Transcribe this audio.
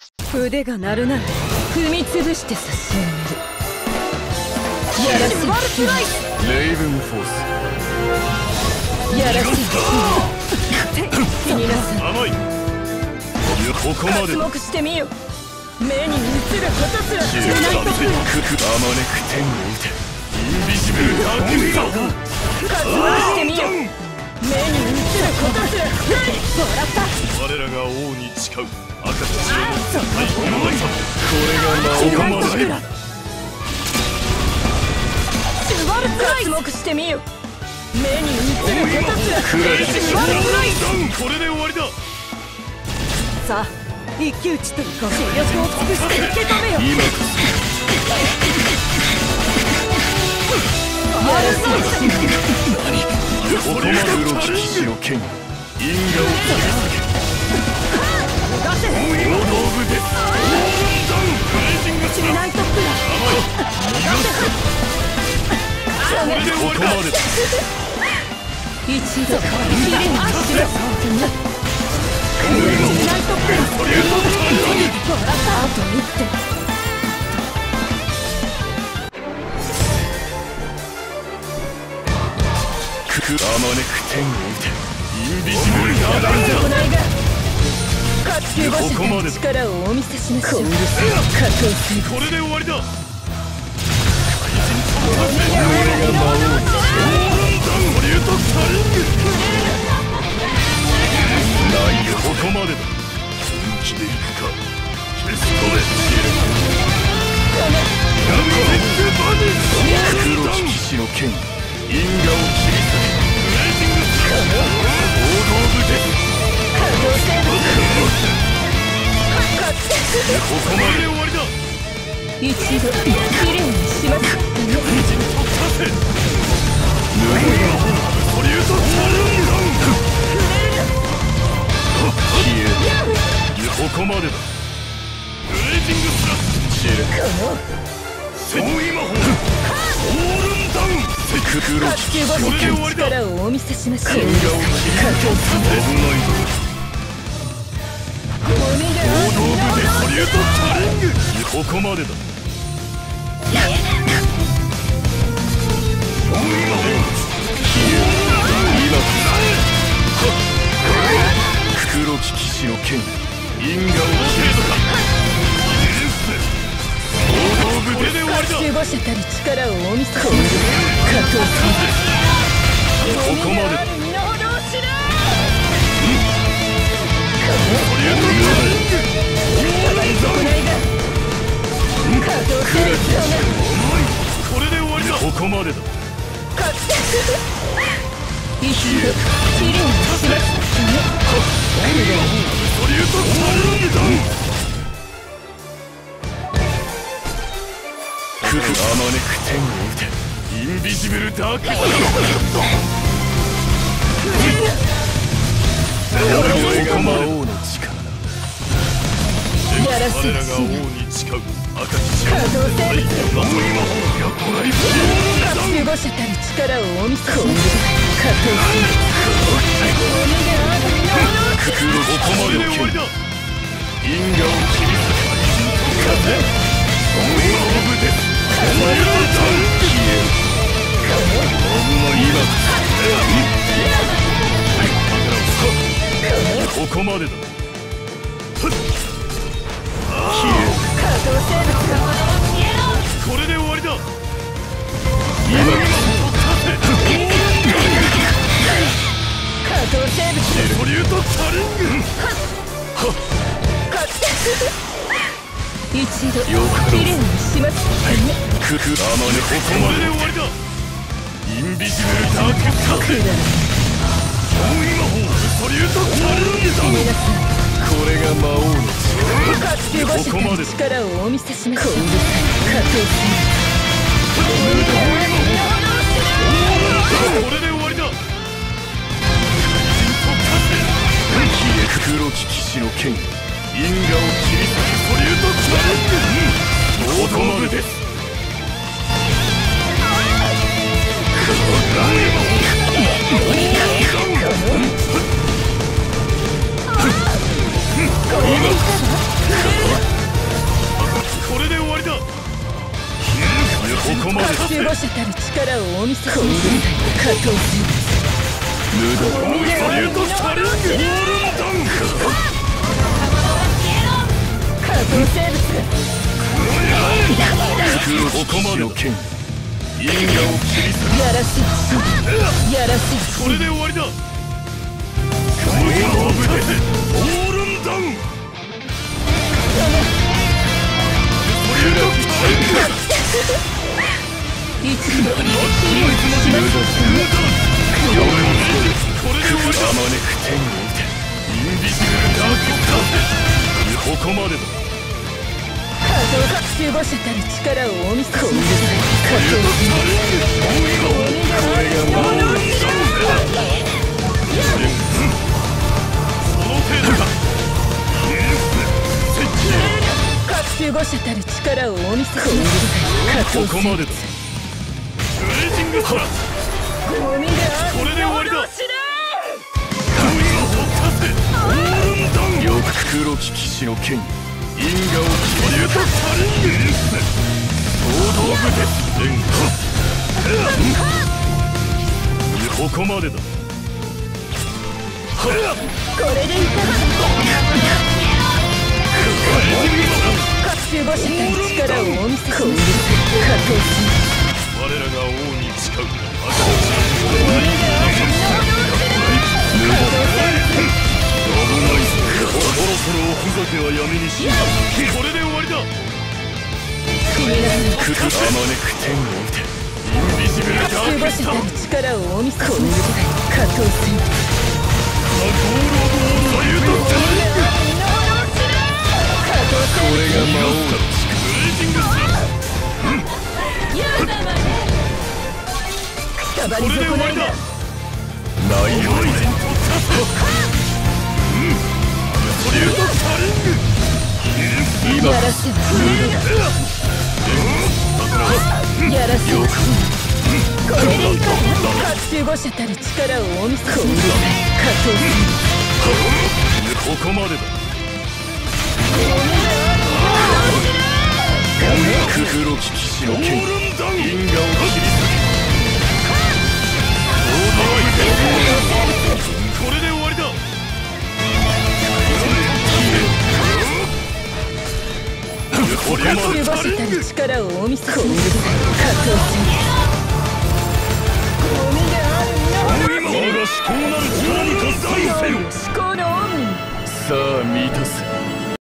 腕が鳴るなら踏み潰して差し上げる。やらせレイブンフォース。 やらせ気になさい。 甘い。ここまで。 刮目してみよ。目に映ることすら知らないと。あまねく天を打て。インビジブルダークフィールド。刮目してみよ。目に映ることすらもらった。 我らが王に誓う赤土を持つ最後の技。これが魔王の力。 刮目してみよ。目に映ることすらこれで終わりだ。 さあ一騎打ちといこう。視力を尽くして受け止めよ。 今こそここまで黒き騎士の剣因果を切り裂け。 出せ。 大道具です。 チミナイトプラこれで終わりだ。 一度きれいにしろ。チミナイトプラあと一手。 あまねく天を打て。インビジブルダーク。 ここまで力をお見せしましょう。これで終わりだ。ここまでだ。本気でいくか。消し込め。黒き騎士の剣因果を切り裂け。大道具です。ここまで終わりだ。 一度きれいにします。 ここまでだ。ブレイジングスラッシュ。戦意魔法オールンダウン。黒き騎士の力をお見せしましょう。 因果を切り裂け。大道具でソリュートチャレンジ。ここまでだ。黒き騎士の剣因果を切り裂け。大道具で終わりだ。 守護者たる力をお見せします。 ここまでだ。これで終わりだ。ここまでだ。 一度きれいにします。 ソリュートチャレンジだ。あまねく天を打て。インビジブルダーク。これが魔王の力だ。我らが王に誓う赤き血を持つ最後の魔法がこらえる。 守護者たる力をお見せします。 ここまでの剣因果を切り裂け。大道具です。ここまでだ。これで終わりだ。ソリュートチャレンジ。 一度きれいにします。 ここまでで終わりだ。インビジブルダークサテン。本意魔法ソリュートチャレンジだ。これが魔王の守護者たる力をお見せします。これで終わりだ。黒き騎士の剣因果を切り裂け。ソリュートチャレンジ。大道具です。今こまで守護者たる力をお見せし今後下等する無駄サリュートサリングオールンダン下等生物ここまでの剣因果を切り裂くやらしいやらしいこれで終わりだ雲の部でオールンダン一度これで終わりだあまねく天を打てインビジブルダークカーテここまでだ守護者たる力をお見せし下等するこれが魔王のその程度か守護者たる力をお見せし下等するここまでだブレイジングスラスゴミであるこれで終わりだ死ねオールンダンよく黒き騎士の剣因果を切り裂くサリング総道部鉄連ここまでだこれでいか守護者たる力をお見せし下等する我らが王に誓うそろそろおふざけはやめにしようこれで終わりだくくあまねく天を打てインビジブルダー守護クスター者たる力をお見せし下等するゴールオブオーサユートサリングこれが魔王の力ブレイジングスラッくたばりこれで終損ないだわりだナイオイジンとタスソリュートサリング今やらしいやらしいよくこれでいか守護者たる力をお見せし下等するここまでだ黒き騎士の剣因果を切り裂けこれで終わりだこれま守護者でサリングたる力をお見せし下等するゴミである我が至高なる力に喝采せよ思考の恩さあ満たせ